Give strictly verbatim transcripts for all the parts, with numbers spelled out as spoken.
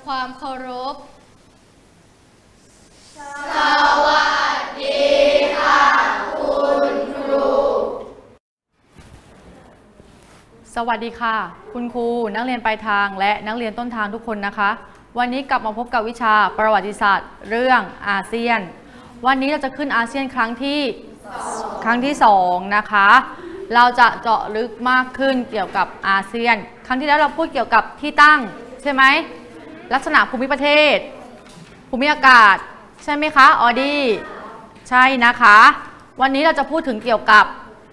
ความเคารพสวัสดีค่ะคุณครูสวัสดีค่ะคุณครูนักเรียนปลายทางและนักเรียนต้นทางทุกคนนะคะวันนี้กลับมาพบกับวิชาประวัติศาสตร์เรื่องอาเซียนวันนี้เราจะขึ้นอาเซียนครั้งที่ครั้งที่สองนะคะเราจะเจาะลึกมากขึ้นเกี่ยวกับอาเซียนครั้งที่แล้วเราพูดเกี่ยวกับที่ตั้งใช่ไหมลักษณะภูมิประเทศภูมิอากาศใช่ไหมคะออดี้ใช่นะคะวันนี้เราจะพูดถึงเกี่ยวกับ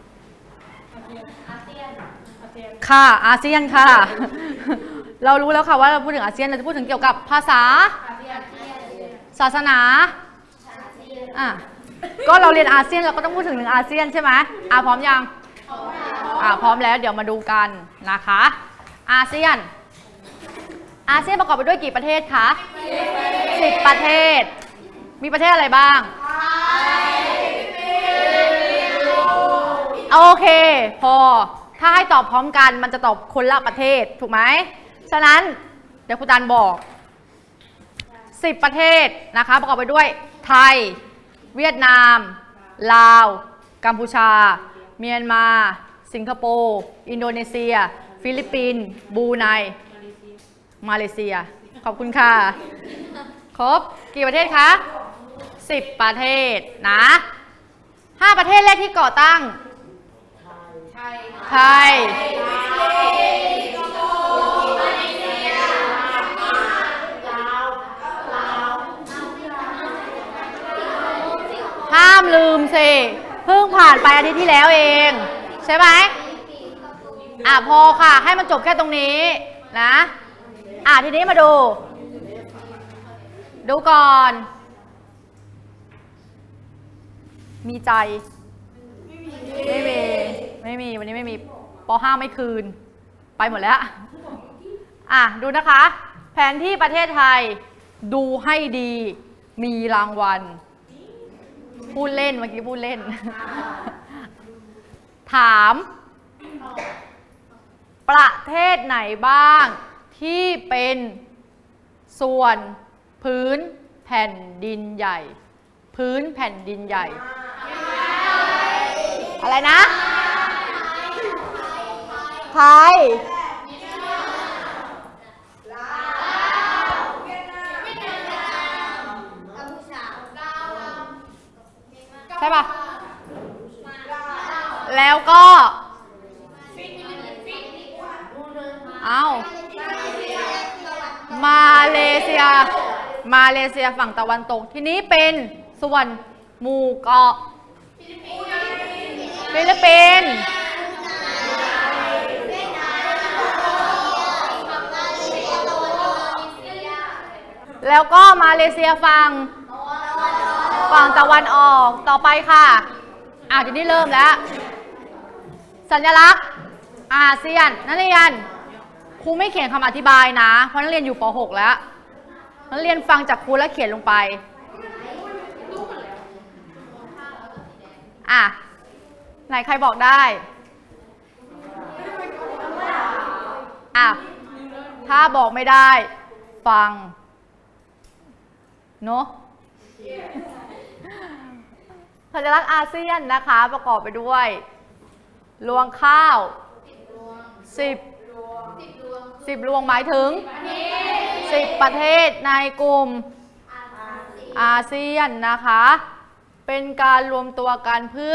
ค่ะอาเซียนค่ะเรารู้แล้วค่ะว่าเราพูดถึงอาเซียนเราจะพูดถึงเกี่ยวกับภาษาศาสนาอ่ะก็เราเรียนอาเซียนเราก็ต้องพูดถึงถึงอาเซียนใช่ไหมอ่ะพร้อมยังอ่ะพร้อมแล้วเดี๋ยวมาดูกันนะคะอาเซียนอาเซียนประกอบไปด้วยกี่ประเทศคะสิบประเทศมีประเทศอะไรบ้างโอเคพอถ้าให้ตอบพร้อมกันมันจะตอบคนละประเทศถูกไหมฉะนั้นเดี๋ยวครูตันบอกสิบประเทศนะคะประกอบไปด้วยไทยเวียดนามลาวกัมพูชาเมียนมาสิงคโปร์อินโดนีเซียฟิลิปปินส์บรูไนมาเลเซียขอบคุณค่ะครบกี่ประเทศคะสิบประเทศนะห้าประเทศแรกที่ก่อตั้งไทยห้ามลืมสิเพิ่งผ่านไปอาทิตย์ที่แล้วเองใช่ไหมอ่ะพอค่ะให้มันจบแค่ตรงนี้นะอ่ะทีนี้มาดูดูก่อนมีใจไม่มีไม่มีวันนี้ไม่มีป.ห้าไม่คืนไปหมดแล้วอ่ะดูนะคะแผนที่ประเทศไทยดูให้ดีมีรางวัลพูดเล่นเมื่อกี้พูดเล่นถามประเทศไหนบ้างที่เป็นส่วนพื้นแผ่นดินใหญ่พื้นแผ่นดินใหญ่อะไรนะไทยใช่ปะแล้วก็เอามาเลเซียมาเลเซียฝั่งตะวันตกทีนี้เป็นส่วนหมู่เกาะฟิลิปปินส์แล้วก็มาเลเซียฝั่งฝั่งตะวันออกต่อไปค่ะอ่ะทีนี้เริ่มแล้วสัญลักษณ์อาเซียนนักเรียนครูไม่เขียนคำอธิบายนะเพราะนักเรียนอยู่ป หกแล้วนักเรียนฟังจากครูแล้วเขียนลงไปอ่ะไหนใครบอกได้อ่ะถ้าบอกไม่ได้ฟังเนาะสัญลักษณ์อาเซียนนะคะประกอบไปด้วยรวงข้าวสิบสิบรวงหมายถึงสิบประเทศในกลุ่มอาเซียนนะคะเป็นการรวมตัวกันเพื่อ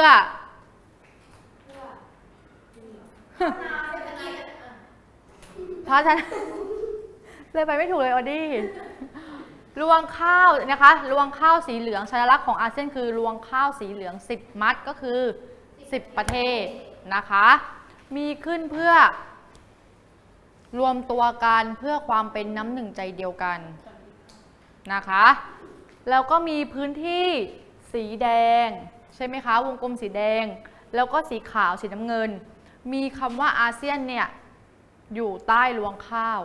พัฒนาเลยไปไม่ถูกเลยออดี้รวงข้าวนะคะรวงข้าวสีเหลืองสัญลักษณ์ของอาเซียนคือรวงข้าวสีเหลืองสิบมัดก็คือสิบประเทศนะคะมีขึ้นเพื่อรวมตัวกันเพื่อความเป็นน้ำหนึ่งใจเดียวกันนะคะแล้วก็มีพื้นที่สีแดงใช่ไหมคะวงกลมสีแดงแล้วก็สีขาวสีน้ำเงินมีคำว่าอาเซียนเนี่ยอยู่ใต้รวงข้าว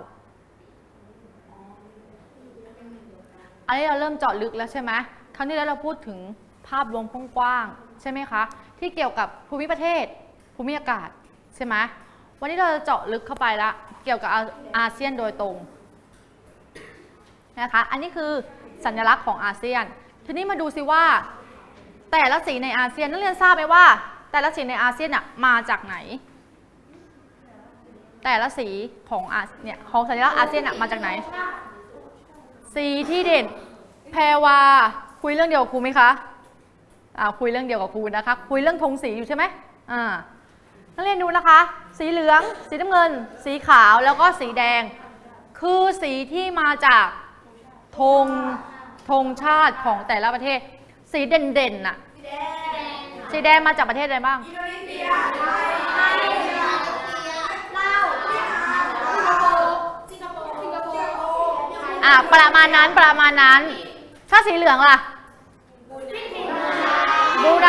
อันนี้เราเริ่มเจาะลึกแล้วใช่ไหมครั้งนี้แล้วเราพูดถึงภาพรวมกว้างๆใช่ไหมคะที่เกี่ยวกับภูมิประเทศภูมิอากาศใช่ไหมวันนี้เราจะเจาะลึกเข้าไปละเกี่ยวกับอาเซียนโดยตรงนะคะอันนี้คือสัญลักษณ์ของอาเซียนทีนี้มาดูซิว่าแต่ละสีในอาเซียนนักเรียนทราบไหมว่าแต่ละสีในอาเซียนน่ะมาจากไหนแต่ละสีของอาเนี่ยของสัญลักษณ์อาเซียนน่ะมาจากไหนสีที่เด่นแพรวาคุยเรื่องเดียวกับครูไหมคะอ่าคุยเรื่องเดียวกับครูนะคะคุยเรื่องธงสีอยู่ใช่ไหมอ่านักเรียนดูนะคะสีเหลืองสีน้ำเงินสีขาวแล้วก็สีแดงคือสีที่มาจากธงธงชาติของแต่ละประเทศสีเด่นๆน่ะสีแดงมาจากประเทศอะไรบ้างอ่ะประมาณนั้นประมาณนั้นถ้าสีเหลืองล่ะบรูไน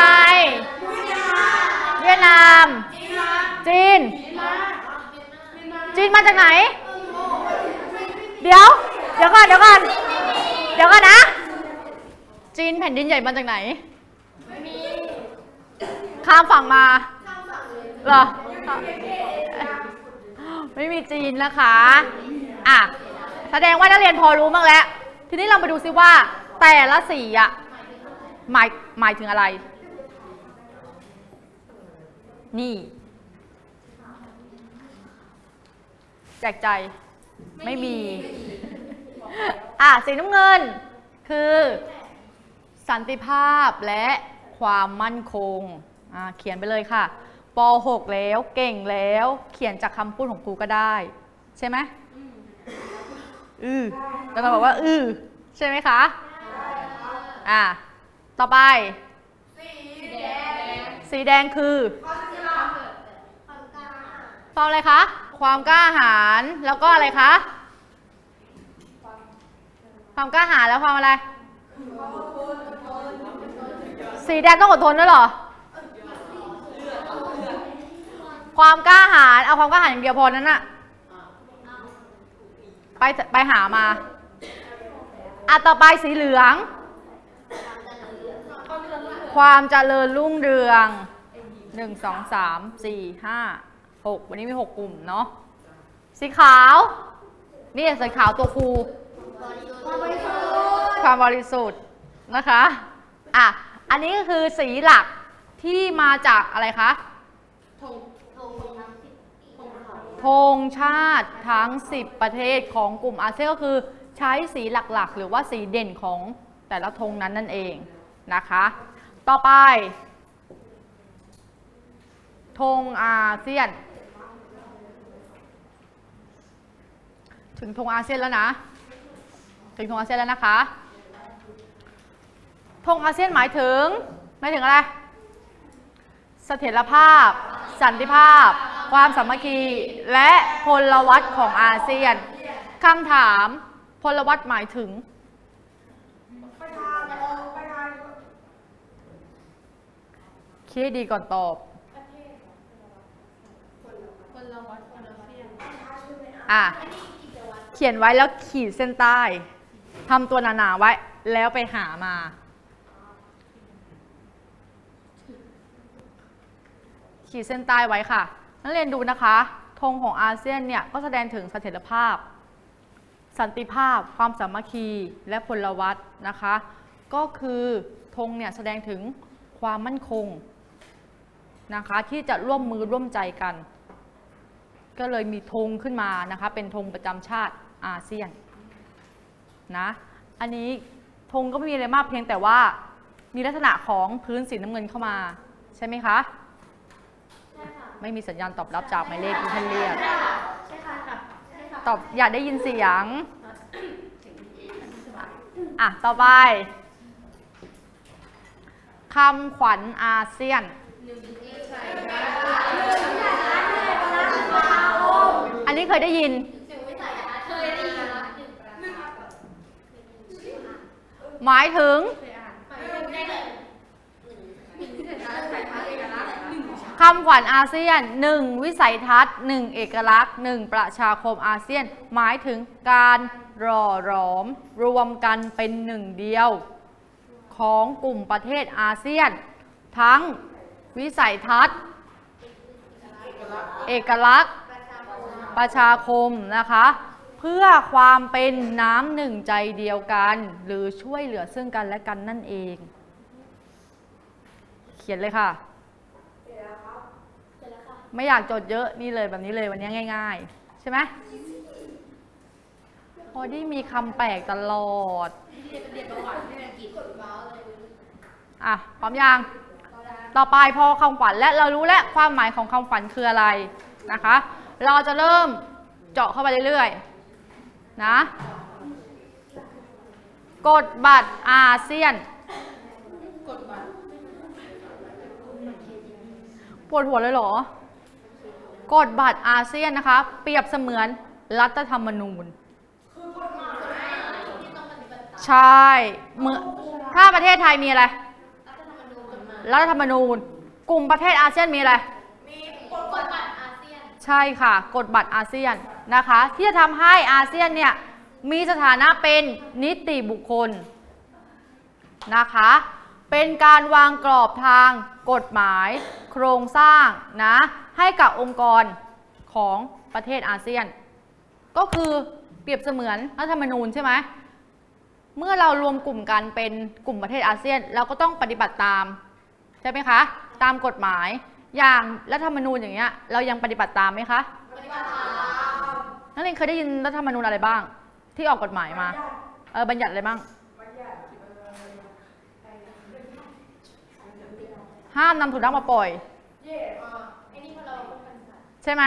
เวียดนามจีนจีนมาจากไหนเดี๋ยวเดี๋ยวก่อนเดี๋ยวก่อนเดี๋ยวก่อนนะจีนแผ่นดินใหญ่มาจากไหนข้ามฝั่งมาเหรอไม่มีจีนนะคะอ่ะแสดงว่านักเรียนพอรู้บ้างแล้วทีนี้เรามาดูซิว่าแต่ละสีอ่ะหมายหมายถึงอะไรนี่แจกใจไม่มีอ่ะสีน้ำเงินคือสันติภาพและความมั่นคงอ่ะเขียนไปเลยค่ะป หกแล้วเก่งแล้วเขียนจากคำพูดของครูก็ได้ใช่ไหมอือแล้วเราบอกว่าอือใช่ไหมคะอ่ะต่อไปสีแดงสีแดงคือความอะไรคะความกล้าหาญแล้วก็อะไรคะความกล้าหาญแล้วความอะไรสีแดงต้องอดทนด้วยเหรอความกล้าหาญเอาความกล้าหาญอย่างเดียวพอนั้นน่ะไปไปหามาอ่ะต่อไปสีเหลืองความเจริญรุ่งเรืองหนึ่งสองสามสี่ห้าหกวันนี้มีหกกลุ่มเนาะสีขาวนี่สีขาวตัวครูความบริสุทธิ์นะคะอ่ะอันนี้ก็คือสีหลักที่มาจากอะไรคะธงชาติทั้งสิบประเทศของกลุ่มอาเซียนก็คือใช้สีหลักๆหรือว่าสีเด่นของแต่ละธงนั้นนั่นเองนะคะต่อไปธงอาเซียนถึงธงอาเซียนแล้วนะถึงธงอาเซียนแล้วนะคะธงอาเซียนหมายถึงหมายถึงอะไรเสถียรภาพสันติภาพความสามัคคีและพลวัตของอาเซียนคำถามพลวัตหมายถึงคิดดีก่อนตอบอ่ะเขียนไว้แล้วขีดเส้นใต้ทำตัวหนาๆไว้แล้วไปหามาขีดเส้นใต้ไว้ค่ะนักเรียนดูนะคะธงของอาเซียนเนี่ยก็แสดงถึงเสถียรภาพสันติภาพความสามัคคีและพลวัตนะคะก็คือธงเนี่ยแสดงถึงความมั่นคงนะคะที่จะร่วมมือร่วมใจกันก็เลยมีธงขึ้นมานะคะเป็นธงประจำชาติอาเซียนนะอันนี้ธงก็ไม่มีอะไรมากเพียงแต่ว่ามีลักษณะของพื้นสีน้ำเงินเข้ามาใช่ไหมคะไม่มีสัญญาณตอบรับจากหมายเลขที่ท่านเรียกตอบอยากได้ยินเสียงอ่ะต่อไปคำขวัญอาเซียนอันนี้เคยได้ยินหมายถึงคำขวัญอาเซียนหนึ่งวิสัยทัศน์หนึ่งเอกลักษณ์หนึ่งประชาคมอาเซียนหมายถึงการหล่อหลอมรวมกันเป็นหนึ่งเดียวของกลุ่มประเทศอาเซียนทั้งวิสัยทัศน์เอกลักษณ์ประชาคมนะคะเพื่อความเป็นน้ำหนึ่งใจเดียวกันหรือช่วยเหลือซึ่งกันและกันนั่นเองเขียนเลยค่ะไม่อยากจดเยอะนี่เลยแบบนี้เลยวันนี้ง่ายๆใช่ไหมพอที่มีคำแปลกตลอดอ่ะพร้อมยังต่อไปพอคำขวัญและเรารู้แล้วความหมายของคำขวัญคืออะไรนะคะเราจะเริ่มเจาะเข้าไปเรื่อยๆนะกฎบัตรอาเซียนปวดหัวเลยเหรอกฎบัตรอาเซียนนะคะเปรียบเสมือนรัฐธรรมนูญใช่เมื่อถ้าประเทศไทยมีอะไรรัฐธรรมนูญกลุ่มประเทศอาเซียนมีอะไรมีกฎบัตรอาเซียนใช่ค่ะกฎบัตรอาเซียนนะคะที่จะทำให้อาเซียนเนี่ยมีสถานะเป็นนิติบุคคลนะคะเป็นการวางกรอบทางกฎหมายโครงสร้างนะให้กับองค์กรของประเทศอาเซียนก็คือเปรียบเสมือนรัฐธรรมนูญใช่ไหมเมื่อเรารวมกลุ่มกันเป็นกลุ่มประเทศอาเซียนเราก็ต้องปฏิบัติตามใช่ไหมคะตามกฎหมายอย่างรัฐธรรมนูญอย่างเงี้ยเรายังปฏิบัติตามไหมคะปฏิบัติตามนักเรียนเคยได้ยินรัฐธรรมนูญอะไรบ้างที่ออกกฎหมายมาเออบัญญัติอะไรบ้างห้ามนำสุนัขมาปล่อยใช่ไหม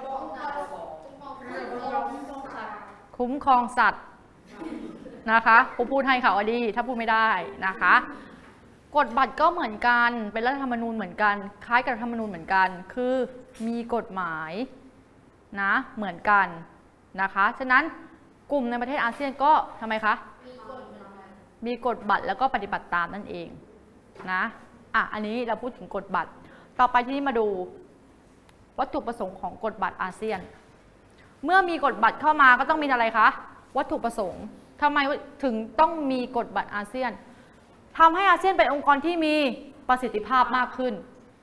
คุ้มครองสัตว์นะคะครูพูดให้ค่ะว่าดีถ้าพูดไม่ได้นะคะกฎบัตรก็เหมือนกันเป็นรัฐธรรมนูญเหมือนกันคล้ายกับรัฐธรรมนูญเหมือนกันคือมีกฎหมายนะเหมือนกันนะคะฉะนั้นกลุ่มในประเทศอาเซียนก็ทำไมคะมีกฎบัตรแล้วก็ปฏิบัติตามนั่นเองนะอ่ะอันนี้เราพูดถึงกฎบัตรต่อไปที่นี่มาดูวัตถุประสงค์ของกฎบัตรอาเซียนเมื่อมีกฎบัตรเข้ามาก็ต้องมีอะไรคะวัตถุประสงค์ทำไมถึงต้องมีกฎบัตรอาเซียนทำให้อาเซียนเป็นองค์กรที่มีประสิทธิภาพมากขึ้น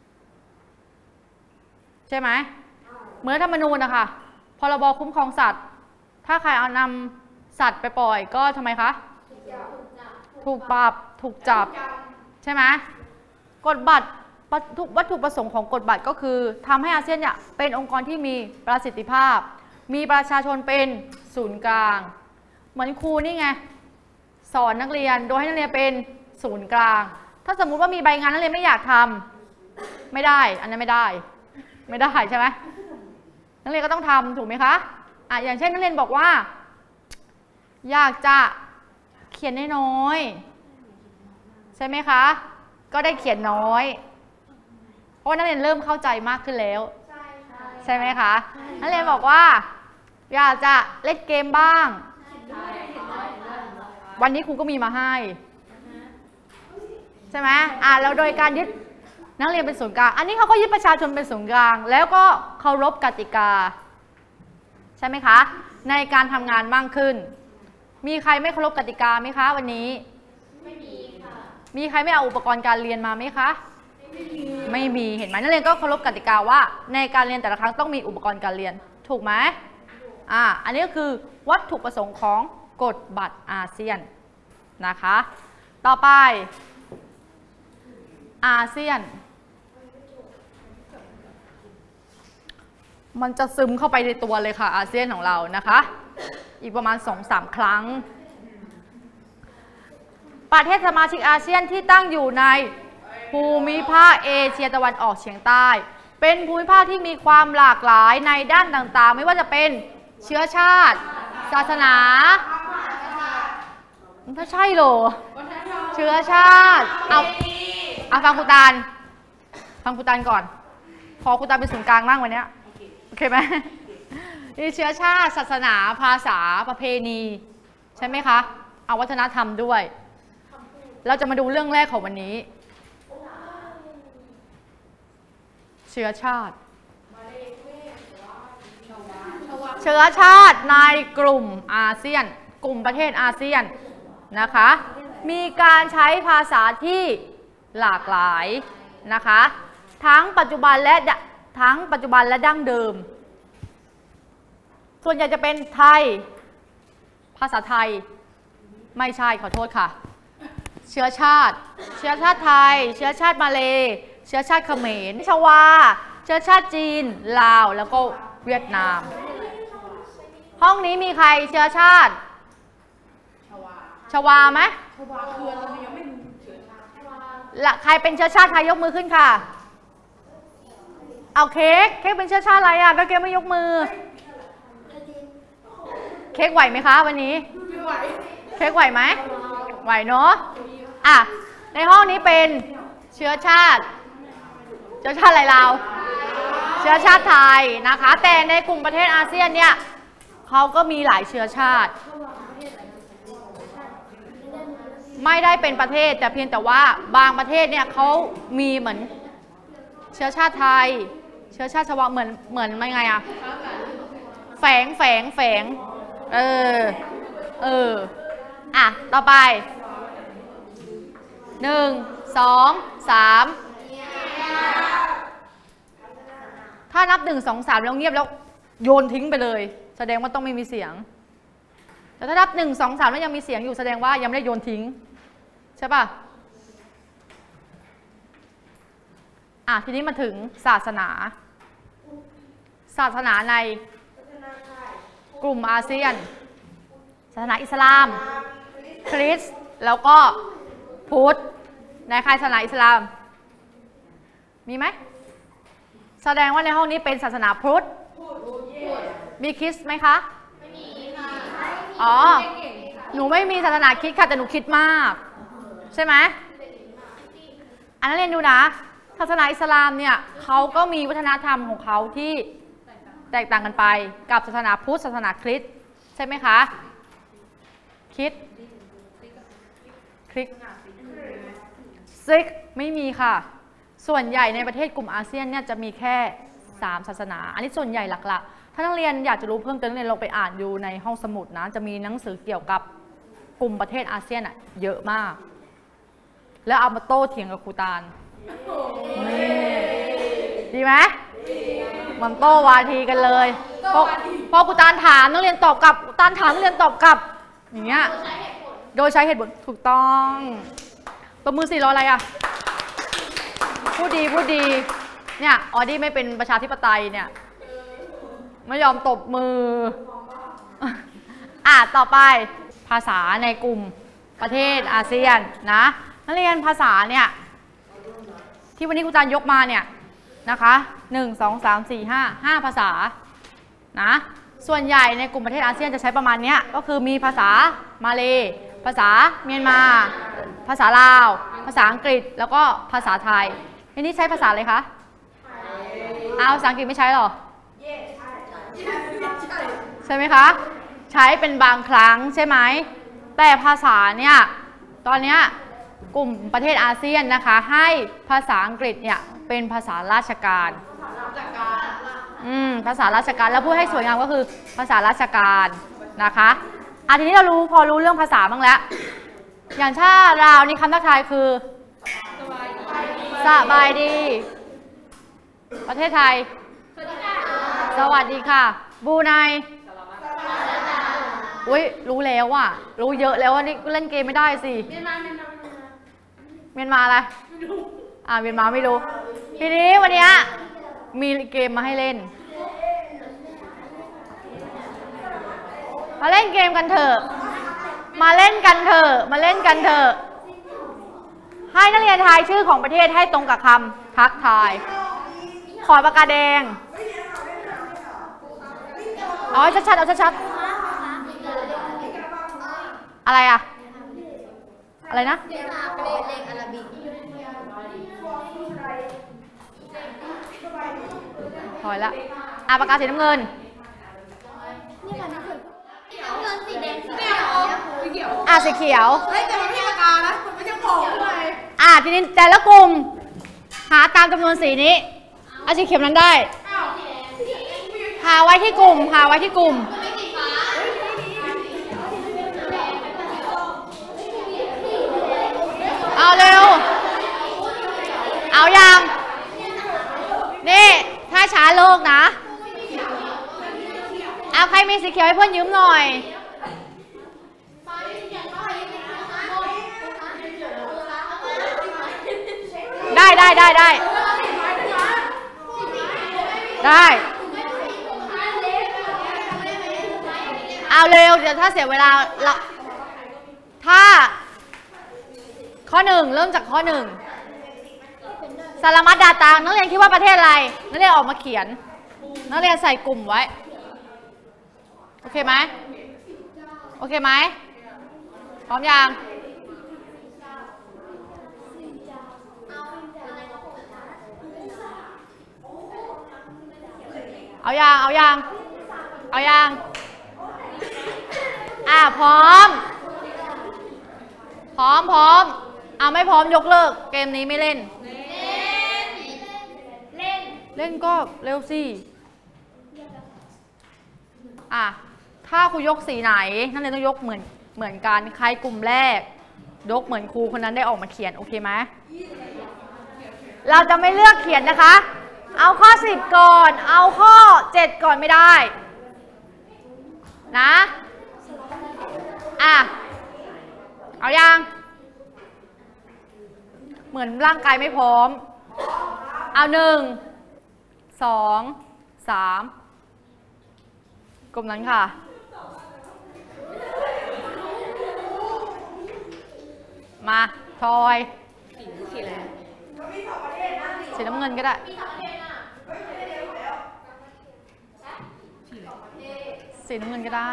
ใช่ไหมเหมือนรัฐธรรมนูญนะคะพรบคุ้มครองสัตว์ถ้าใครเอานำสัตว์ไปปล่อยก็ทำไมคะถูกปรับถูกจับใช่ไหมกฎบัตรวัตถุประสงค์ของกฎบัตรก็คือทำให้อาเซียนเนี่ยเป็นองค์กรที่มีประสิทธิภาพมีประชาชนเป็นศูนย์กลางเหมือนครูนี่ไงสอนนักเรียนโดยให้นักเรียนเป็นศูนย์กลางถ้าสมมุติว่ามีใบงานนักเรียนไม่อยากทำไม่ได้อันนั้นไม่ได้ไม่ได้ใช่ไหมนักเรียนก็ต้องทำถูกไหมคะอ่ะอย่างเช่นนักเรียนบอกว่าอยากจะเขียนน้อยๆใช่ไหมคะก็ได้เขียนน้อยเพราะนักเรียนเริ่มเข้าใจมากขึ้นแล้วใช่ไหมคะนักเรียนบอกว่าอยากจะเล่นเกมบ้างวันนี้ครูก็มีมาให้ใช่ไหมอ่าแล้วโดยการยึดนักเรียนเป็นศูนย์กลางอันนี้เขาก็ยึดประชาชนเป็นศูนย์กลางแล้วก็เคารพกติกาใช่ไหมคะในการทำงานมากขึ้นมีใครไม่เคารพกติกาไหมคะวันนี้ไม่มีค่ะมีใครไม่เอาอุปกรณ์การเรียนมาไหมคะไม่มีไม่มีเห็นไหมนักเรียนก็เคารพกติกาว่าในการเรียนแต่ละครั้งต้องมีอุปกรณ์การเรียนถูกไหมอ่าอันนี้ก็คือวัตถุประสงค์ของกฎบัตรอาเซียนนะคะต่อไปอาเซียนมันจะซึมเข้าไปในตัวเลยค่ะอาเซียนของเรานะคะอีกประมาณ สองถึงสาม ครั้งประเทศสมาชิกอาเซียนที่ตั้งอยู่ในภูมิภาคเอเชียตะวันออกเฉียงใต้เป็นภูมิภาคที่มีความหลากหลายในด้านต่างๆไม่ว่าจะเป็นเชื้อชาติศาสนาถ้าใช่เหรอเชื้อชาติเอาเอาฟังครูตาลฟังครูตาลก่อนพอครูตาลเป็นศูนย์กลางมากวันนี้โอเคไหมมีเชื้อชาติศาสนาภาษาประเพณีใช่ไหมคะเอาวัฒนธรรมด้วยเราจะมาดูเรื่องแรกของวันนี้เชื้อชาติเชื้อชาติในกลุ่มอาเซียนกลุ่มประเทศอาเซียนนะคะมีการใช้ภาษาที่หลากหลายนะคะทั้งปัจจุบันและทั้งปัจจุบันและดั้งเดิมส่วนใหญ่จะเป็นไทยภาษาไทยไม่ใช่ขอโทษค่ะเชื้อชาติเชื้อชาติไทยเชื้อชาติมาเลเชื้อชาติเขมรชวาเชื้อชาติจีนลาวแล้วก็เวียดนามห้องนี้มีใครเชื้อชาติชวาไหมชวาคืออะไรยังไม่รู้เชื้อชาติละใครเป็นเชื้อชาติไทยยกมือขึ้นค่ะเอาเค้กเค้กเป็นเชื้อชาติอะไรอ่ะแล้วเค้กไม่ยกมือเค้กไหวไหมคะวันนี้เค้กไหวไหมไหวเนาะอ่ะในห้องนี้เป็นเชื้อชาติเชื้อชาติอะไรเราเชื้อชาติไทยนะคะแต่ในกลุ่มประเทศอาเซียนเนี่ยเขาก็มีหลายเชื้อชาติไม่ได้เป็นประเทศแต่เพียงแต่ว่าบางประเทศเนี่ยเขามีเหมือนเชื้อชาติไทยเชื้อชาติชวาเหมือนเหมือนไม่ไงอะแฝงแฝงแฝงเออเอออ่ะต่อไปหนึ่งสองสามถ้านับหนึ่งสองสามแล้วเงียบแล้วโยนทิ้งไปเลยแสดงว่าต้องไม่มีเสียงแต่ถ้านับหนึ่งสองสามแล้วยังมีเสียงอยู่แสดงว่ายังไม่ได้โยนทิ้งใช่ป่ะอ่ะทีนี้มาถึงศาสนาศาสนาในกลุ่มอาเซียนศาสนาอิสลามคริสต์แล้วก็พุทธในใครศาสนาอิสลามมีไหมแสดงว่าในห้องนี้เป็นศาสนาพุทธมีคริสต์ไหมคะไม่มีค่ะอ๋อหนูไม่มีศาสนาคริสต์ค่ะแต่หนูคิดมากใช่ไหมอันนั้นเรียนดูนะศาสนาอิสลามเนี่ยเขาก็มีวัฒนธรรมของเขาที่แตกต่างกันไปกับศาสนาพุทธศาสนาคริสต์ใช่ไหมคะคริสต์คริสต์ซิกไม่มีค่ะส่วนใหญ่ในประเทศกลุ่มอาเซียนเนี่ยจะมีแค่สามศาสนาอันนี้ส่วนใหญ่หลักๆถ้านักเรียนอยากจะรู้เพิ่มเติมนักเรียนลองไปอ่านดูในห้องสมุดนะจะมีหนังสือเกี่ยวกับกลุ่มประเทศอาเซียนอ่ะเยอะมากแล้วเอามาโต้เถียงกับครูตาลดีไหมมันโต้วาทีกันเลยพอพอครูตาลถามนักเรียนตอบกลับครูตาลถามนักเรียนตอบกลับอย่างเงี้ยโดยใช้เหตุผลถูกต้องตบมือสิรออะไรอ่ะพูดดีพูดดีเนี่ยออดี้ไม่เป็นประชาธิปไตยเนี่ยไม่ยอมตบมืออ่ะต่อไปภาษาในกลุ่มประเทศอาเซียนนะนักเรียนภาษาเนี่ยที่วันนี้ครูตาลยกมาเนี่ยนะคะหนึ่ง สอง สาม สี่ ห้า ห้าภาษานะส่วนใหญ่ในกลุ่มประเทศอาเซียนจะใช้ประมาณนี้ก็คือมีภาษามาเลภาษาเมียนมาภาษาลาวภาษาอังกฤษแล้วก็ภาษาไทยในนี้ใช้ภาษาอะไรคะอ้าวภาษาอังกฤษไม่ใช้หรอใช่ไหมคะใช้เป็นบางครั้งใช่ไหมแต่ภาษาเนี่ยตอนนี้กลุ่มประเทศอาเซียนนะคะให้ภาษาอังกฤษเนี่ยเป็นภาษาราชการอืมภาษาราชการแล้วพูดให้สวยงามก็คือภาษาราชการนะคะอ่ะทีนี้เรารู้พอรู้เรื่องภาษาบ้างแล้วอย่างถ้าเรานี่คำทักทายคือสบายดีประเทศไทยสวัสดีค่ะบูไนอุ้ยรู้แล้วอ่ะรู้เยอะแล้วว่านี่เล่นเกมไม่ได้สิเมียนมาเมียนมาเมียนมาอะไรอ่าเมียนมาไม่รู้ทีนี้วันนี้มีเกมมาให้เล่นมาเล่นเกมกันเถอะมาเล่นกันเถอะมาเล่นกันเถอะให้นักเรียนทายชื่อของประเทศให้ตรงกับคำทักทายขอปากกาแดงเอาให้ชัดๆเอาชัดๆอะไรอะอะไรนะถอยละอ่ะปากกาสีน้ำเงินอ่ะสีเขียวเฮ้ยแต่มันไม่ใช่ปากกานะมันไม่ใช่ของเลยอ่ะทีนี้แต่ละกลุ่มหาตามจำนวนสีนี้เอาสีเขียวนั้นได้หาไว้ที่กลุ่มหาไว้ที่กลุ่มเอาเร็วเอายังนี่ถ้าช้าเลิกนะเอาใครมีสีเขียวให้เพื่อนยืมหน่อยได้ได้ได้เอาเร็วเดี๋ยวถ้าเสียเวลาละถ้าข้อหนึ่งเริ่มจากข้อหนึ่งสารมัดดาตังนักเรียนคิดว่าประเทศอะไรนักเรียนออกมาเขียนนักเรียนใส่กลุ่มไว้โอเคไหมโอเคไหมพร้อมยังเอายังเอายังเอายังอ่ะพร้อมพร้อมพร้อมเอาไม่พร้อมยกเลิกเกมนี้ไม่เล่นเล่นเล่นก็เร็วสิอ่ะถ้าครูยกสีไหนนักเรียนต้องยกเหมือนเหมือนกันใครกลุ่มแรกยกเหมือนครูคนนั้นได้ออกมาเขียนโอเคไหมเราจะไม่เลือกเขียนนะคะเอาข้อสิบก่อนเอาข้อเจ็ดก่อนไม่ได้นะอ่ะเอายังเหมือนร่างกายไม่พร้อมเอาหนึ่งสองสามกลุ่มนั้นค่ะมาทอยสีอะไรสีน้ำเงินก็ได้สีน้ำเงินก็ได้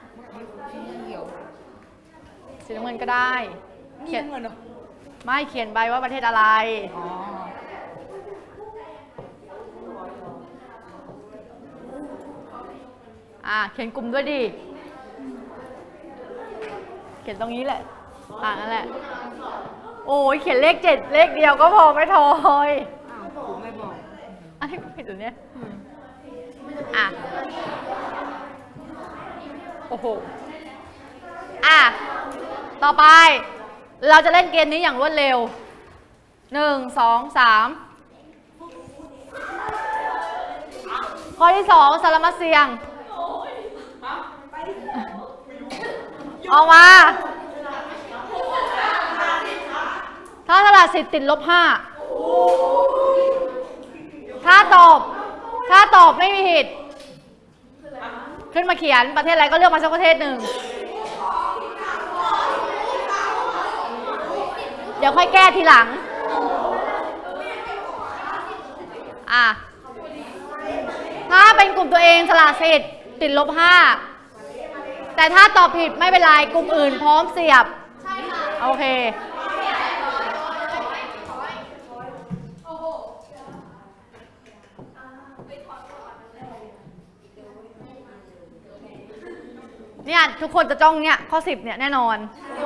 สีน้ำเงินก็ได้เขียนไม่เขียนใบว่าประเทศอะไรอ่าเขียนกลุ่มด้วยดิเขียนตรงนี้แหละอ่านั่นแหละโอ้ยเขียนเลขเจ็ดเลขเดียวก็พอไม่ทอยอ้าวผมไม่บอกอันนี้ผิดตัวเนี้ยอ่ะโอ้โหอ่ะต่อไปเราจะเล่นเกมนี้อย่างรวดเร็วหนึ่งสองสามข้อที่สองสารมัดเสียงออกมาถ้าตลาดสิทธิ์ติดลบห้าถ้าตอบถ้าตอบไม่มีผิดขึ้นมาเขียนประเทศอะไรก็เลือกมาสักประเทศหนึ่งเดี๋ยวค่อยแก้ทีหลังอ่ะถ้าเป็นกลุ่มตัวเองสละสิทธิ์ติดลบห้าแต่ถ้าตอบผิดไม่เป็นไรกลุ่มอื่นพร้อมเสียบใช่ค่ะโอเคเนี่ยทุกคนจะจ้องเนี่ยข้อสิบเนี่ยแน่นอน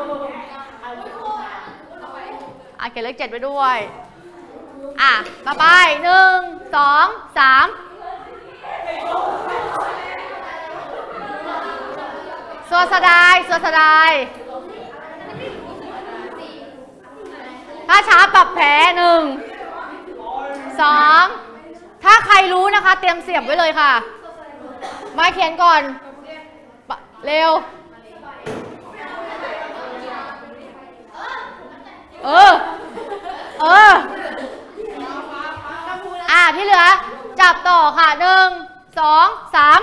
อ่ะเขียนเลขเจ็ดไปด้วยอ่ะต่อไปหนึ่งสองสามสัวสดายสัวสดายถ้าช้าปรับแพ้หนึ่งสองถ้าใครรู้นะคะเตรียมเสียบไว้เลยค่ะมาเขียนก่อนเร็วเออเอออ่ะที่เหลือจับต่อค่ะหนึ่งสองสาม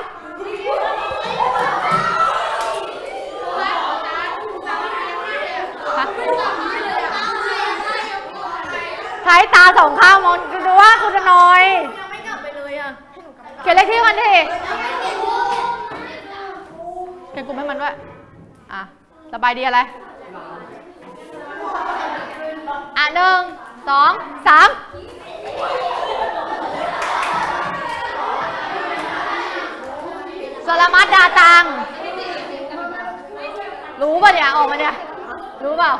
ใช้ตาสองข้างมองดูว่าคุณจะน้อยไม่กลับไปเลยอ่ะเขียนเลขที่มันดิเขียนกลุ่มให้มันด้วยอ่ะสบายดีอะไรอ่ะหนึ่งสองสามสารมัดดาตังรู้ป่ะเนี่ยออกมาเนี่ยรู้เปล่า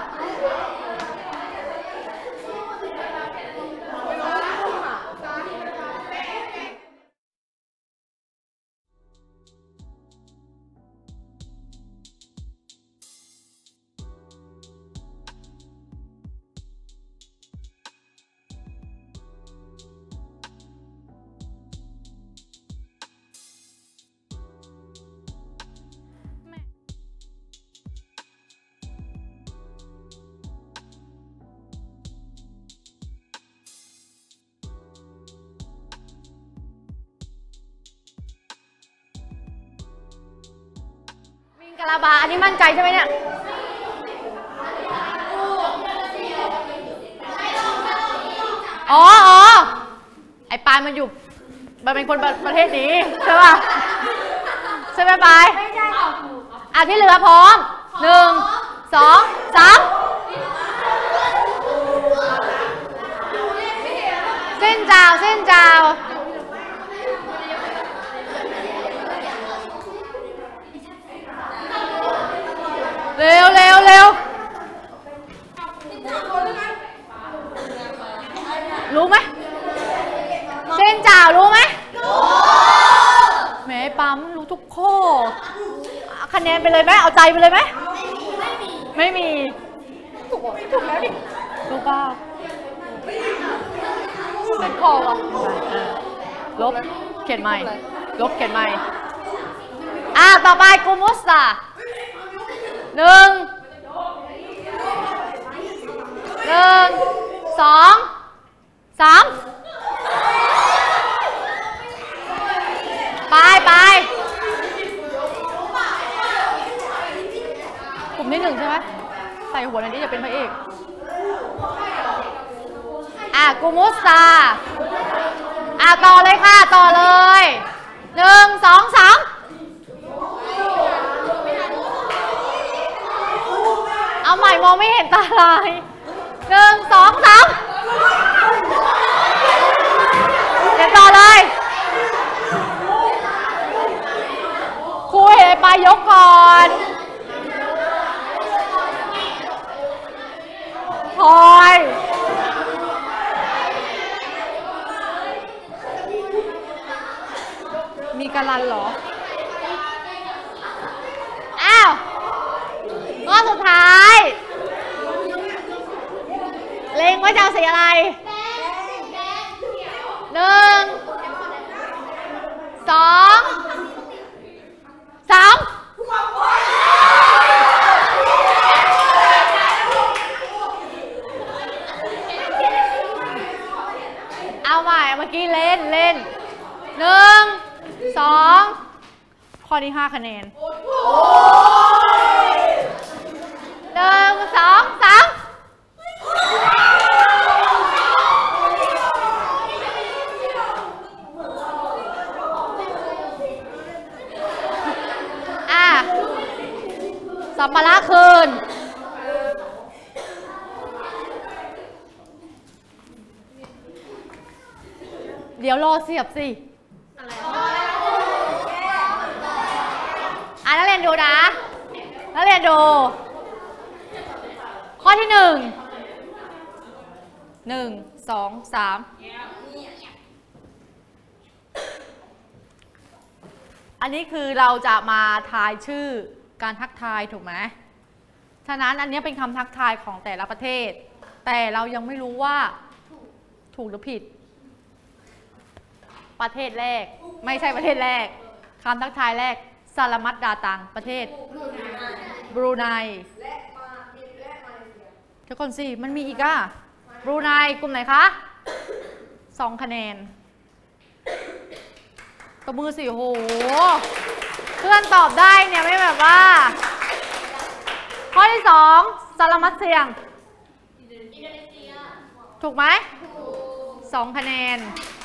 กะลาบาอันนี้มั่นใจใช่ไหมเนี่ยอ๋ออ๋อไอ้ปายมันอยู่มันเป็นคนประเทศนี้ใช่ป่ะใช่ไหมปายอ่ะที่เหลือพร้อมหนึ่งสองสามเส้นจาวเส้นจาวเร็วเร็วเร็วรู้ไหมเส้นจาวรู้ไหมแหมปั๊มรู้ทุกข้อคะแนนไปเลยไหมเอาใจไปเลยไหมไม่มีถูกถูกแล้วดิถูกเปล่าเป็นข้อวะลบเขียนใหม่ลบเขียนใหม่อ่ะต่อไปกูมุสตาหนึ่งหนึ่งสองสามไปไปกลุ่มที่หนึ่งใช่ไหมใส่หัวหน่อยดิจะเป็นพระเอกอ่ะกูมุสตาอ่ะต่อเลยค่ะต่อเลยหนึ่งสองสามเอาใหม่มองไม่เห็นตาลายหนึ่งสองสามเดี๋ยวต่อเลยครูเห็นไปยกก่อนพลอยมีการันเหรออ้าวข้อสุดท้ายเล็งว่าจะเอาสีอะไรหนึ่งสองสามเอาใหม่เมื่อกี้เล่นเล่นหนึ่งสองข้อนี้ห้าคะแนนหนึ่งสองสามอ่ะสัมภาระคืนเดี๋ยวรอเสียบสิอ่ะนักเรียนดูนะนักเรียนดูข้อที่หนึ่งหนึ่งสองสามอันนี้คือเราจะมาทายชื่อการทักทายถูกไหมฉะนั้นอันนี้เป็นคำทักทายของแต่ละประเทศแต่เรายังไม่รู้ว่าถูกหรือผิดประเทศแรกไม่ใช่ประเทศแรกคำทักทายแรกสลามัดดาตังประเทศบรูไนทุกคนสิมันมีอีกอ่ะบรูไนกลุ่มไหนคะสองคะแนนตบมือสิโหเพื่อนตอบได้เนี่ยไม่แบบว่าข้อที่สองสลามัดเซียงถูกไหมสองคะแนน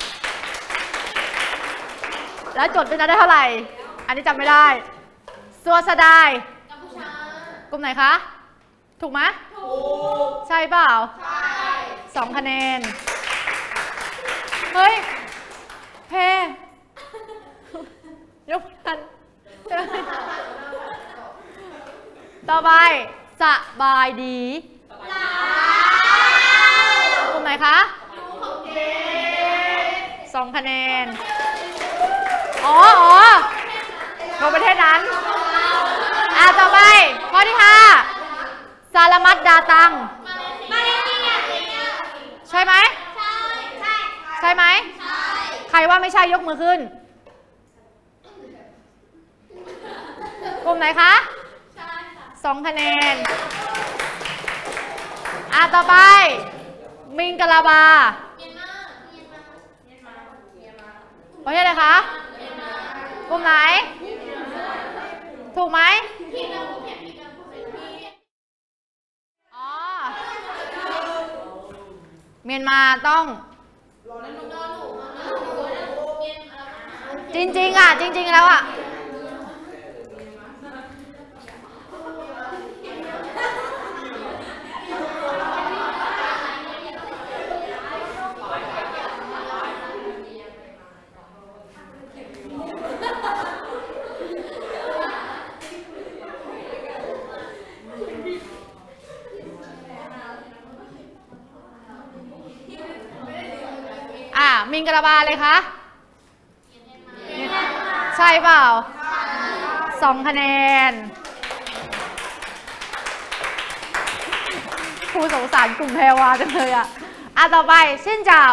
แล้วจดด้วยนะได้เท่าไหร่อันนี้จำไม่ได้ซัวสดายกลุ่มไหนคะถูกไหมถูกใช่เปล่าใช่สองคะแนนเฮ้ยเพยกกันต่อไปสบายดีกลุ่มไหนคะสองคะแนนอ๋ออ๋อโดนประเทศนั้นอ่ะต่อไปข้อที่ห้าสลามัดดาตังใช่ไหมใช่ใช่ไหมใครว่าไม่ใช่ยกมือขึ้นกลุ่มไหนคะสองคะแนนอ่ะต่อไปมิงกะลาบาประเทศอะไรคะกลุ่มไหนถูกไหมผิดนะผมเห็นผิดนะผมเห็นผิดอ๋อเมียนมาต้องจริงๆอ่ะจริงๆแล้วอ่ะอ่ะมิงกะลาบาเลยคะใช่เปล่าสองคะแนนครูสงสารกลุ่มแพรวาจังเลยอ่ะอ่ะต่อไปสิ้นเจ้า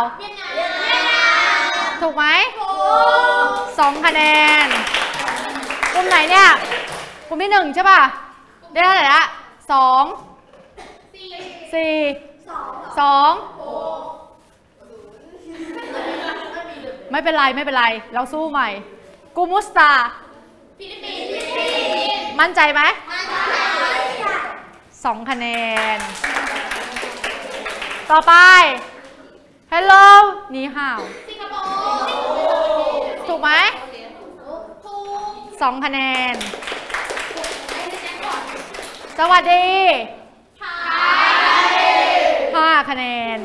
ถูกไหมสองคะแนนกลุ่มไหนเนี่ยกลุ่มที่หนึ่งใช่ป่ะได้เท่าไหร่ละสองสี่สองไม่เป็นไรไม่เป็นไรเราสู้ใหม่กูมุสตามั่นใจไหมสองคะแนนต่อไป Hello นี่ห่าวถูกไหมสองคะแนนสวัสดีห้าคะแนน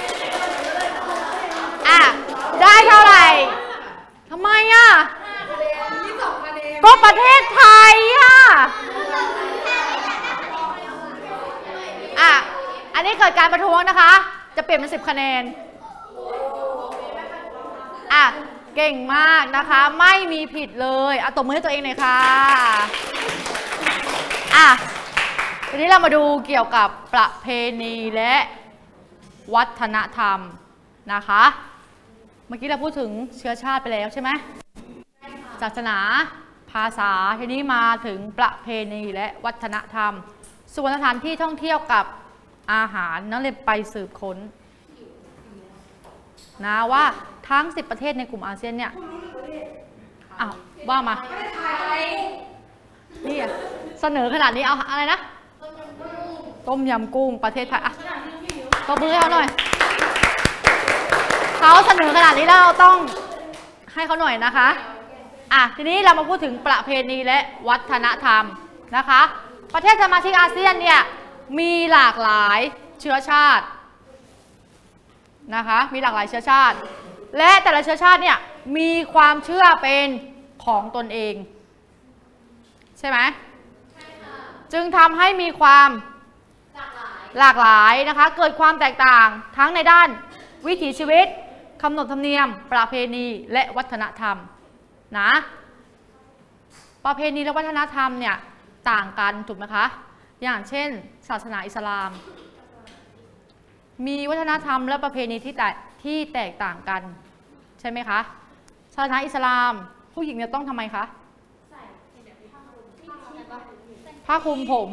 อ่ะได้เท่าไหร่ทำไมอ่ะก็ประเทศไทยอ่ะอ่ะอันนี้เกิดการประท้วงนะคะจะเปลี่ยนเป็นสิบคะแนนอ่ะเก่งมากนะคะไม่มีผิดเลยเอาตบมือให้ตัวเองหน่อยค่ะอ่ะทีนี้เรามาดูเกี่ยวกับประเพณีและวัฒนธรรมนะคะเมื่อกี้เราพูดถึงเชื้อชาติไปแล้วใช่ไหมศาสนาภาษาทีนี้มาถึงประเพณีและวัฒนธรรมส่วนสถานที่ท่องเที่ยวกับอาหารนักเรียนไปสืบค้นนะว่าทั้งสิบประเทศในกลุ่มอาเซียนเนี่ยอ้าวว่ามานี่เสนอขนาดนี้เอาอะไรนะต้มยำกุ้งประเทศไทยอ่ะตบมือให้เขาหน่อยเขาเสนอขนาดนี้แล้วเราต้องให้เขาหน่อยนะคะอ่ะทีนี้เรามาพูดถึงประเพณีและวัฒนธรรมนะคะประเทศสมาชิกอาเซียนเนี่ยมีหลากหลายเชื้อชาตินะคะมีหลากหลายเชื้อชาติและแต่ละเชื้อชาติเนี่ยมีความเชื่อเป็นของตนเองใช่ไหมจึงทำให้มีความหลากหลายนะคะเกิดความแตกต่างทั้งในด้านวิถีชีวิตกำหนดธรรมเนียมประเพณีและวัฒนธรรมนะประเพณีและวัฒนธรรมเนี่ยต่างกันถูกไหมคะอย่างเช่นศาสนาอิสลามมีวัฒนธรรมและประเพณีที่แตกที่แตกต่างกันใช่ไหมคะศาสนาอิสลามผู้หญิงเนี่ยต้องทำไมคะผ้าคลุมผม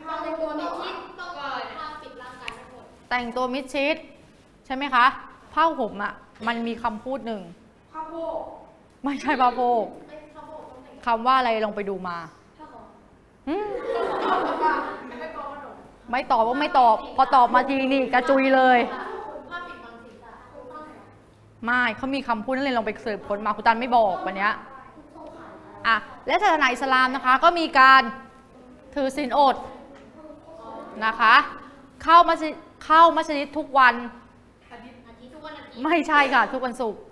แต่งตัวมิดชิดใช่ไหมคะผ้าห่มอ่ะมันมีคำพูดหนึ่งผ้าโพกไม่ใช่ผ้าโพกคำว่าอะไรลองไปดูมาไม่ตอบว่าไม่ตอบพอตอบมาทีนี่กระจุยเลยไม่เขามีคำพูดนั่นเลยลองไปสืบค้นมาคุณตันไม่บอกวันนี้อ่ะและศาสนาอิสลามนะคะก็มีการถือศีลอดนะคะเข้ามัสยิดเข้ามัสยิดทุกวันไม่ใช่ค่ะทุกวันศุกร์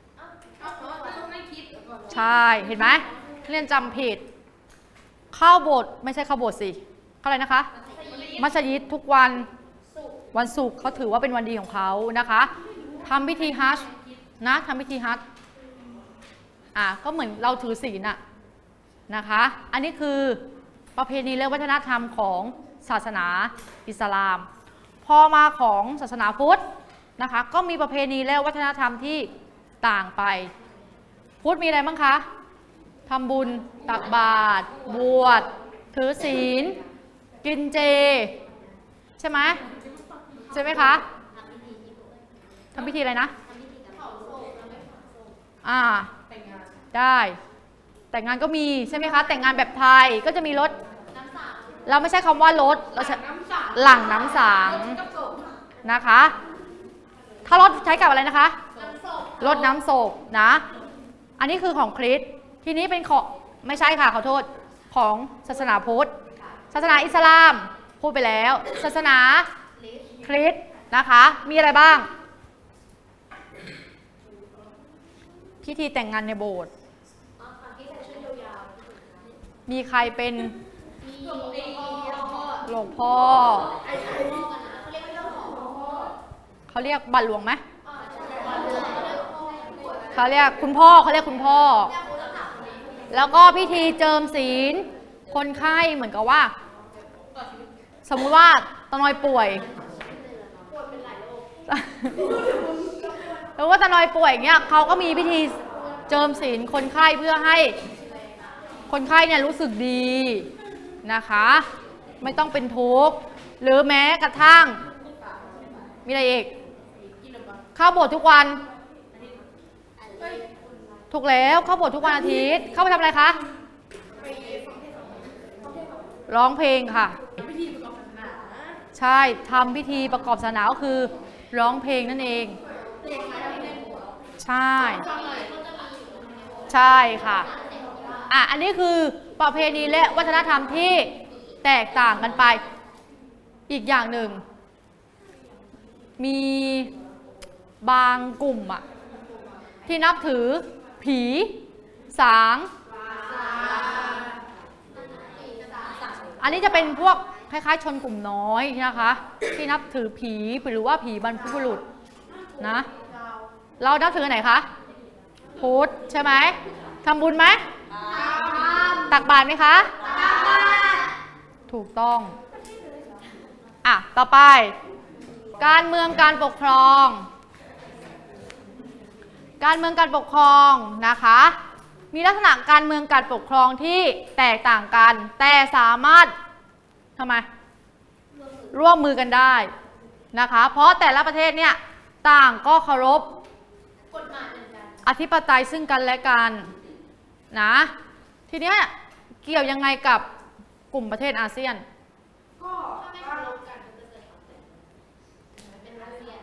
ใช่เห็นไหมเรียนจำผิดเข้าโบสถ์ไม่ใช่เข้าโบสถ์สิเข้าอะไรนะคะมัสยิดทุกวันวันศุกร์เขาถือว่าเป็นวันดีของเขานะคะทำพิธีฮัจญ์นะทำพิธีฮัจญ์อ่ะก็เหมือนเราถือศีลน่ะนะคะอันนี้คือประเพณีและวัฒนธรรมของศาสนาอิสลามพอมาของศาสนาพุทธนะคะก็มีประเพณีและวัฒนธรรมที่ต่างไปพุทธมีอะไรบ้างคะทำบุญตักบาตรบวชถือศีลกินเจใช่ไหมใช่ไหมคะทำพิธีอะไรนะอ่าได้แต่งงานก็มีใช่ไหมคะแต่งงานแบบไทยก็จะมีรถเราไม่ใช่คำว่ารถเราใช้หลังน้ำสังนะคะถ้ารถใช้กับอะไรนะคะรถน้ำศพนะอันนี้คือของคริสต์ทีนี้เป็นของไม่ใช่ค่ะขอโทษของศาสนาพุทธศาสนาอิสลามพูดไปแล้วศาสนาคริสต์นะคะมีอะไรบ้างพิธีแต่งงานในโบสถ์มีใครเป็นหลวงพ่อเขาเรียกบัตรหลวงไหมเขาเรียกคุณพ่อเขาเรียกคุณพ่อแล้วก็พิธีเจิมศีลคนไข้เหมือนกับว่าสมมุติว่าตะนอยป่วยหรือว่าตะนอยป่วยอย่างเงี้ยเขาก็มีพิธีเจิมศีลคนไข้เพื่อให้คนไข้เนี่ยรู้สึกดีนะคะไม่ต้องเป็นทุกข์หรือแม้กระทั่งมีอะไรอีกเข้าโบสถ์ทุกวันถูกแล้วเข้าโบสถ์ทุกวันอาทิตย์เข้าไปทำอะไรคะร้องเพลงค่ะใช่ทำพิธีประกอบศาสนาก็คือร้องเพลงนั่นเองใช่ใช่ค่ะอ่ะอันนี้คือประเพณีและวัฒนธรรมที่แตกต่างกันไปอีกอย่างหนึ่งมีบางกลุ่มอะที่นับถือผีสางอันนี้จะเป็นพวกคล้ายๆชนกลุ่มน้อยนะคะที่นับถือผีหรือว่าผีบรรพบุรุษนะเรานับถือไหนคะพุทธใช่ไหมทำบุญไหมตักบาตรไหมคะถูกต้องอ่ะต่อไปการเมืองการปกครองการเมืองการปกครองนะคะมีลักษณะการเมืองการปกครองที่แตกต่างกันแต่สามารถทำไมร่วมมือกันได้นะคะเพราะแต่ละประเทศเนี่ยต่างก็เคารพอธิปไตยซึ่งกันและกันนะทีเนี้ยเกี่ยวยังไงกับกลุ่มประเทศอาเซียนก็ถ้าไม่เคารพกันก็จะเกิดเป็นอาเซียน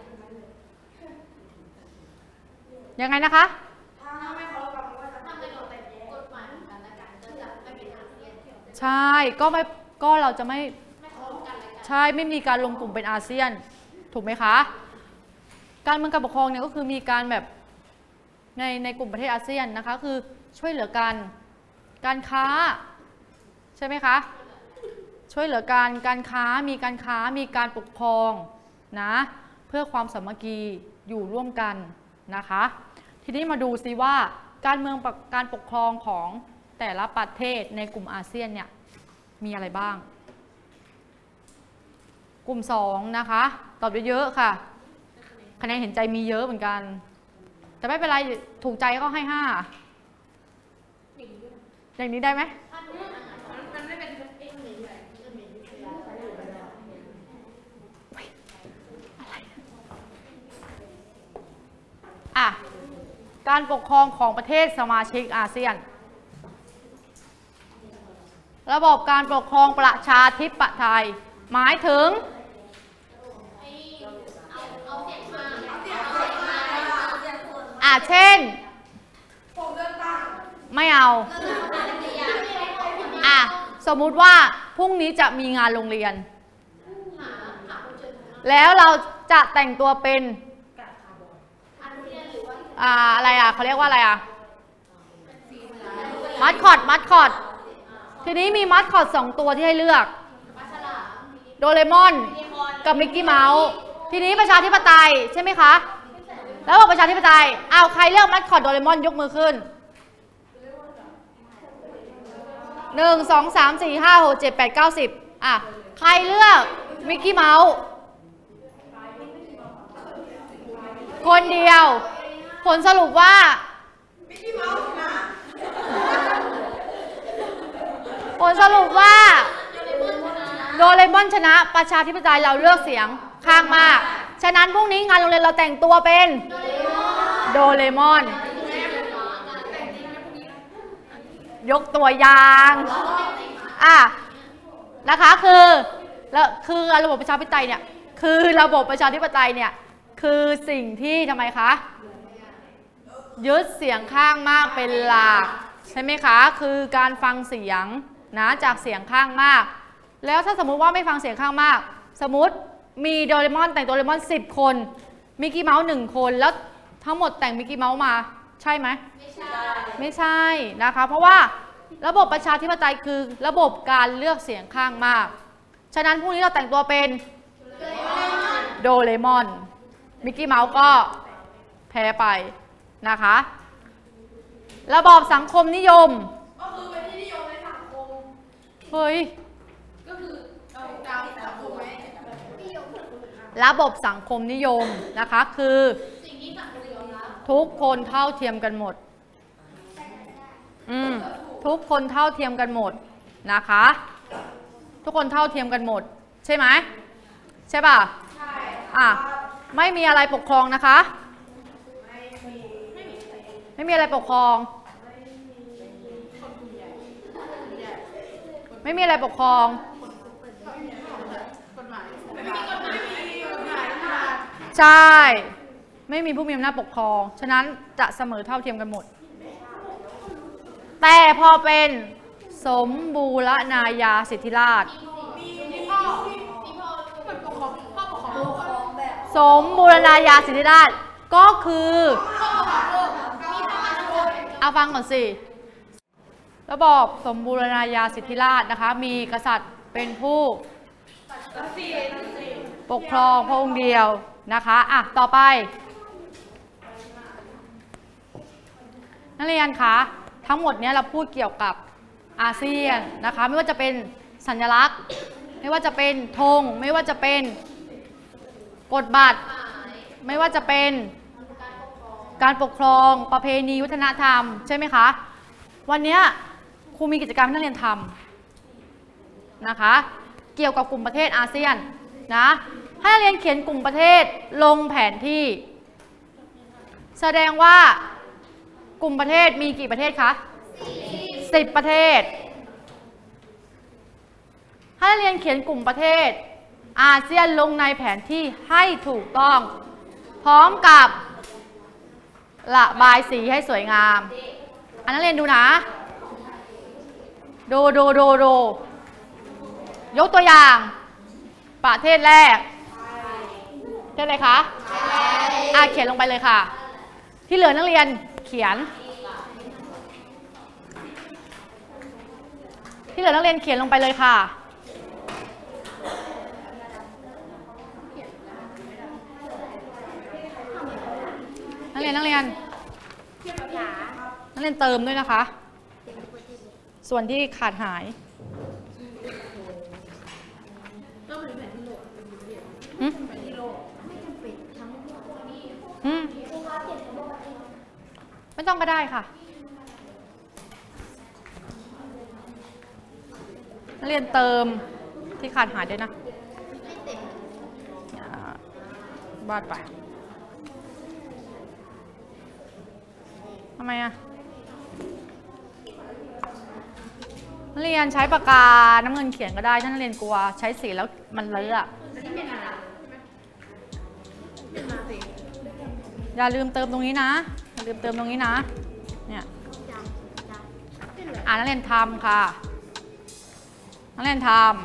ยังไงนะคะถ้าไม่เคารพกันก็จะทำให้เราเป็นกฎหมายของกันและกันก็จะไม่เป็นอาเซียนใช่ก็ไม่ก็เราจะไม่ใช่ไม่มีการลงกลุ่มเป็นอาเซียนถูกไหมคะการเมืองการปกครองเนี่ยก็คือมีการแบบในในกลุ่มประเทศอาเซียนนะคะคือช่วยเหลือกันการค้าใช่ไหมคะช่วยเหลือการการค้ามีการค้ามีการปกครองนะเพื่อความสามัคคีอยู่ร่วมกันนะคะทีนี้มาดูซิว่าการเมืองการปกครองของแต่ละประเทศในกลุ่มอาเซียนเนี่ยมีอะไรบ้างกลุ่มสองนะคะตอบเยอะๆค่ะคะแนนเห็นใจมีเยอะเหมือนกันแต่ไม่เป็นไรถูกใจก็ให้ห้าอย่างนี้ได้ไหมอ่ะการปกครองของประเทศสมาชิกอาเซียนระบบการปกครองประชาธิปไตยหมายถึงอ่ะเช่นไม่เอาอ่ะสมมุติว่าพรุ่งนี้จะมีงานโรงเรียนแล้วเราจะแต่งตัวเป็นอ่าอะไรอ่ะเขาเรียกว่าอะไรอ่ะมัดคอดมัดคอดทีนี้มีมัดคอดสองตัวที่ให้เลือกโดเรมอนกับมิกกี้เมาส์ทีนี้ประชาธิปไตยใช่ไหมคะแล้วบอกประชาธิปไตยเอาใครเลือกมัดคอดโดเรมอนยกมือขึ้นหนึ่งสองสามสี่ห้าหกเจ็ดแปดเก้าสิบอ่ะใครเลือกมิกกี้เมาส์คนเดียวผลสรุปว่ามิกกี้เมาส์นะผลสรุปว่าโดเรมอนชนะประชาธิปไตยเราเลือกเสียงข้างมากฉะนั้นพรุ่งนี้งานโรงเรียนเราแต่งตัวเป็นโดเรมอนโดยกตัวอย่างอ่ะนะคะคือแล้วคือระบบประชาธิปไตยเนี่ยคือระบบประชาธิปไตยเนี่ยคือสิ่งที่ทำไมคะยึดเสียงข้างมากเป็นหลักใช่ไหมคะคือการฟังเสียงนะจากเสียงข้างมากแล้วถ้าสมมุติว่าไม่ฟังเสียงข้างมากสมมติมีโดเรมอนแต่งโดเรมอนสิบคนมิกกี้เมาส์หนึ่งคนแล้วทั้งหมดแต่งมิกกี้เมาส์มาใช่ไหมไม่ใช่ไม่ใช่นะคะเพราะว่าระบบประชาธิปไตยคือระบบการเลือกเสียงข้างมากฉะนั้นพรุ่งนี้เราแต่งตัวเป็นโดเรมอนมิกกี้เมาส์ก็แพ้ไปนะคะระบอบสังคมนิยมก็คือเป็นที่นิยมในสังคมเฮ้ยก็คือเอาตามสังคมไหมระบบสังคมนิยมนะคะคือสิ่งที่สังคมยอมรับทุกคนเท่าเทียมกันหมดอืมทุกคนเท่าเทียมกันหมดนะคะทุกคนเท่าเทียมกันหมดใช่ไหมใช่ป่ะใช่อ่ะไม่มีอะไรปกครองนะคะไม่มีอะไรปกครองไม่มีอะไรปกครองใช่ไม่มีผู้มีอำนาจปกครองฉะนั้นจะเสมอเท่าเทียมกันหมดแต่พอเป็นสมบูรณาญาสิทธิราชย์สมบูรณาญาสิทธิราชย์ก็คือเอาฟังก่อนสิระบอบสมบูรณาญาสิทธิราชย์นะคะมีกษัตริย์เป็นผู้ปกครองพระองค์เดียวนะคะอ่ะต่อไปนักเรียนคะทั้งหมดนี้เราพูดเกี่ยวกับอาเซียนนะคะไม่ว่าจะเป็นสัญลักษณ์ไม่ว่าจะเป็นธงไม่ว่าจะเป็นกฎบัตรไม่ว่าจะเป็นการปกครองประเพณีวัฒนธรรมใช่ไหมคะวันนี้ครูมีกิจกรรมให้นักเรียนทำนะคะเกี่ยวกับกลุ่มประเทศอาเซียนนะให้นักเรียนเขียนกลุ่มประเทศลงแผนที่แสดงว่ากลุ่มประเทศมีกี่ประเทศคะสิบประเทศให้นักเรียนเขียนกลุ่มประเทศอาเซียนลงในแผนที่ให้ถูกต้องพร้อมกับระบายสีให้สวยงามอันนักเรียนดูนะดูดูดูดูยกตัวอย่างประเทศแรกประเทศอะไรคะอ่ะเขียนลงไปเลยค่ะที่เหลือนักเรียนเขียนที่เหลือนักเรียนเขียนลงไปเลยค่ะนักเรียนนักเรียนนักเรียนเติมด้วยนะคะส่วนที่ขาดหายไม่ต้องก็ได้ค่ะนักเรียนเติมที่ขาดหายด้วยนะวาดไปทำไมอะนักเรียนใช้ปากกาน้ำเงินเขียนก็ได้ถ้านักเรียนกลัวใช้สีแล้วมันเลอะอย่าลืมเติมตรงนี้นะอย่าลืมเติมตรงนี้นะเนี่ยอ่านักเรียนทำค่ะนักเรียนทำ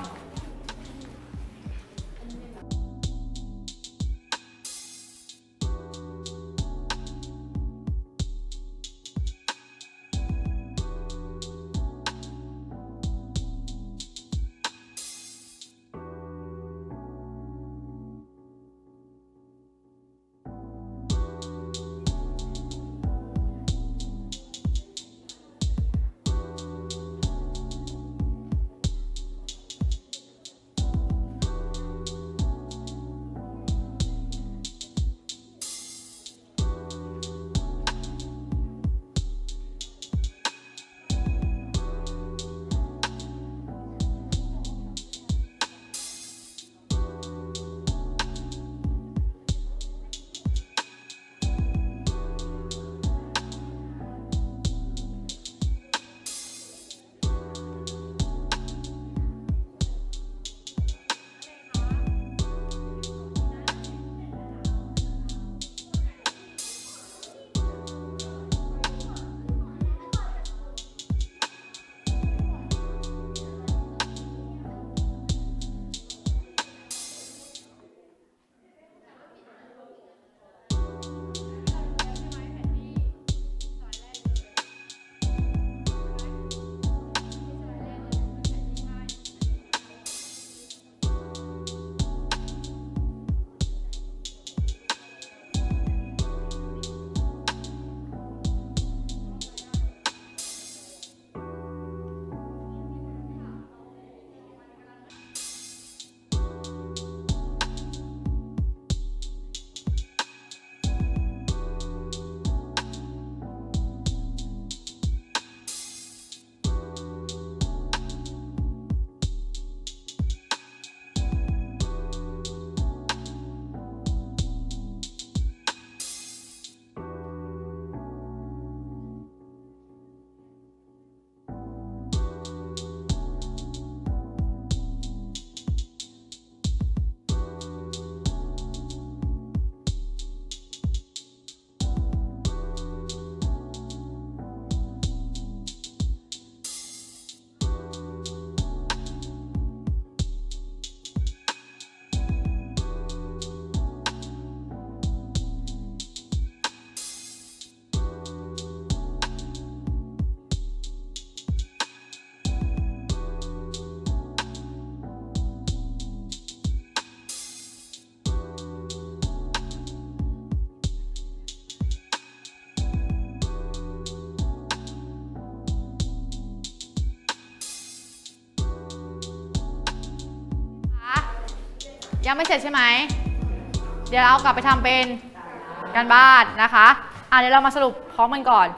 ยังไม่เสร็จใช่ไหมเดี๋ยวเรากลับไปทำเป็นการบ้านนะคะอ่ะเดี๋ยวเรามาสรุปพร้อมกันก่อน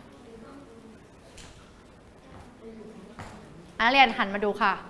นักเรียนหันมาดูค่ะ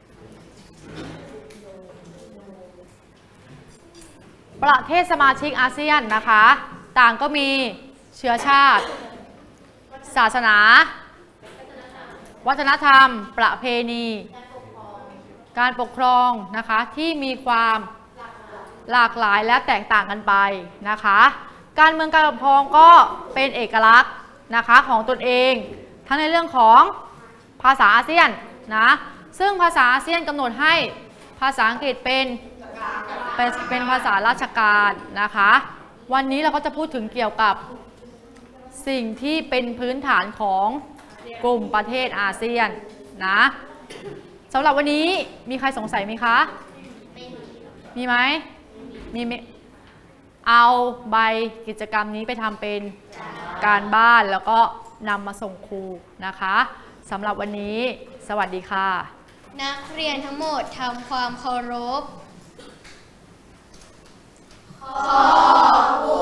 ประเทศสมาชิกอาเซียนนะคะต่างก็มีเชื้อชาติศาสนาวัฒนธรรมประเพณีการปกครองนะคะที่มีความหลากหลายและแตกต่างกันไปนะคะการเมืองการปกครองก็เป็นเอกลักษณ์นะคะของตนเองทั้งในเรื่องของภาษาอาเซียนนะซึ่งภาษาอาเซียนกำหนดให้ภาษาอังกฤษเป็นเป็นเป็นภาษาราชการนะคะวันนี้เราก็จะพูดถึงเกี่ยวกับสิ่งที่เป็นพื้นฐานของกลุ่มประเทศอาเซียนนะสำหรับวันนี้มีใครสงสัยไหมคะมีไหมมีเอาใบกิจกรรมนี้ไปทำเป็นการบ้านแล้วก็นำมาส่งครูนะคะสำหรับวันนี้สวัสดีค่ะนักเรียนทั้งหมดทำความเคารพขอบคุณ